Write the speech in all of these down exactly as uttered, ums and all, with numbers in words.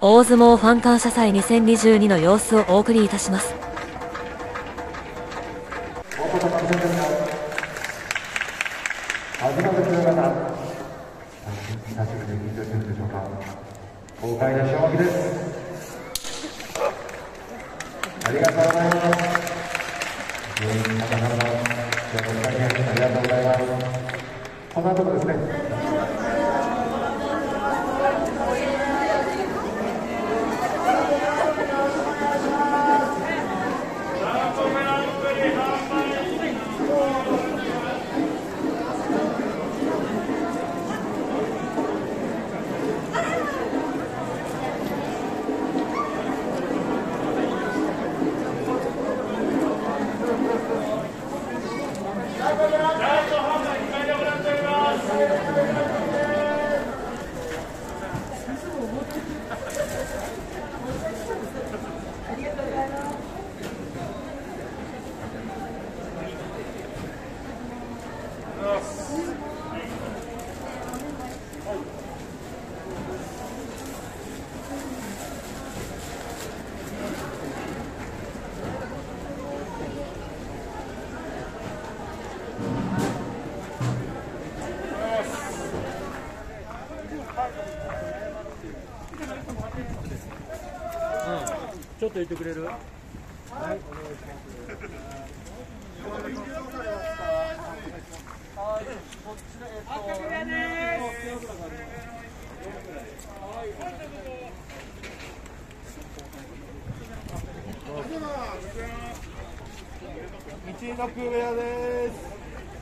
大相撲ファン感謝祭にせんにじゅうにの様子をお送りいたします。 豪快な勝負です。ありがとうございます。全員の方々、ありがとうございます。この後もですね。 ちょっと言ってくれる？はい、お願いします。一六部屋です。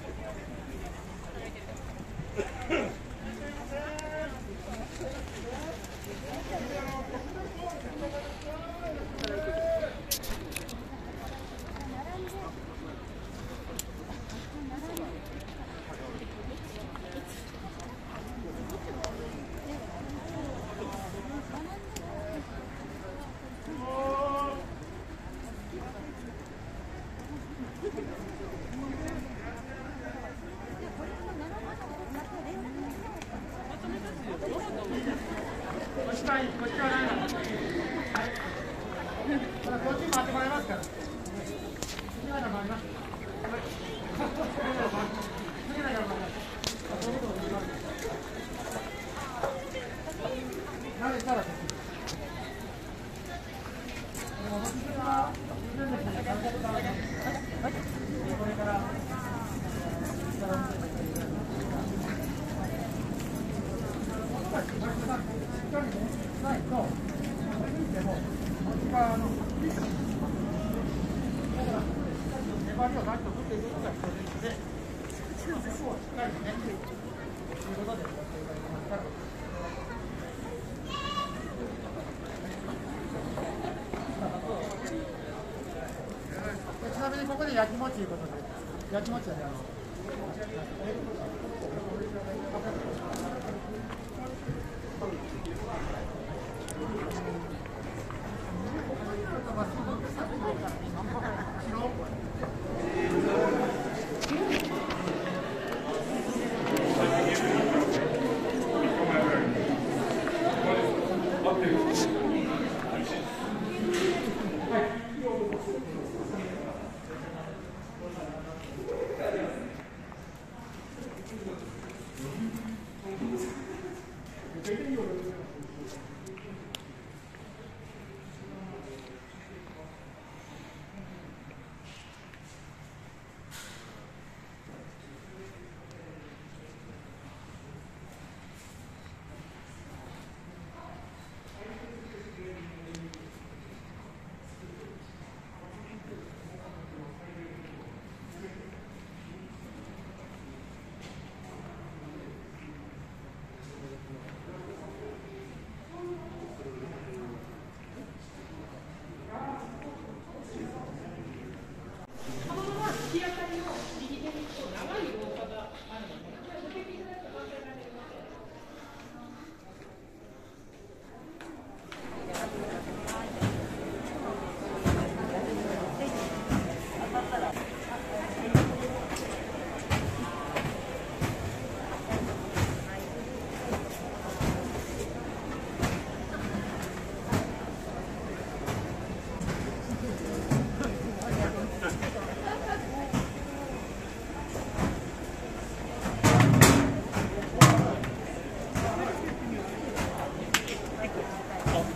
ちなみにここで焼き餅ということで、焼き餅はね、あの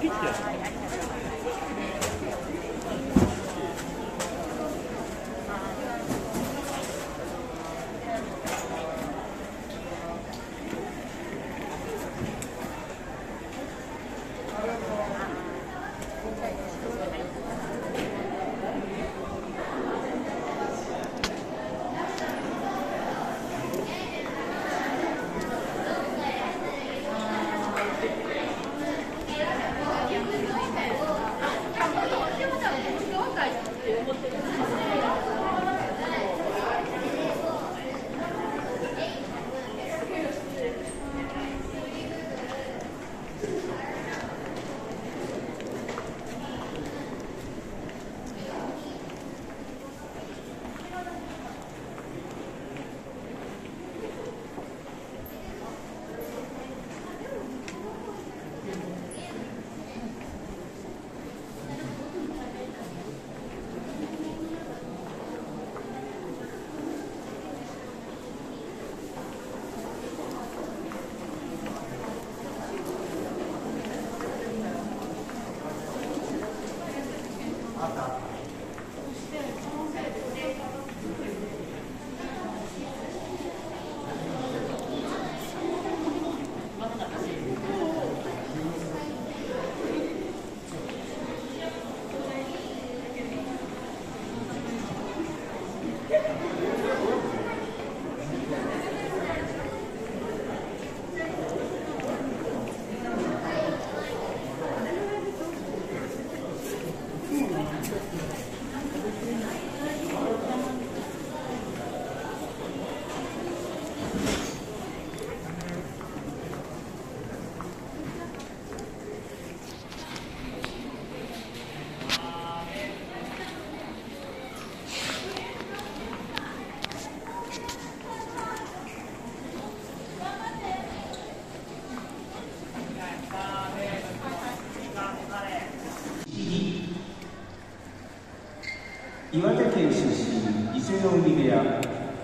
岩手県出身伊勢の海部屋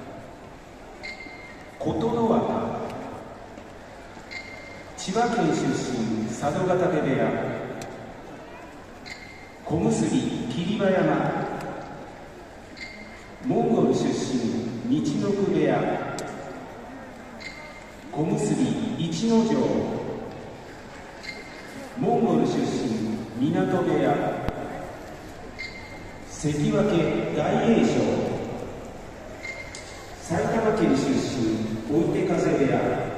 琴ノ若、千葉県出身佐渡ヶ嶽部屋小結霧馬山、モンゴル出身陸奥部屋小結逸ノ城、モンゴル出身湊部屋関脇大栄翔、埼玉県出身追手風部屋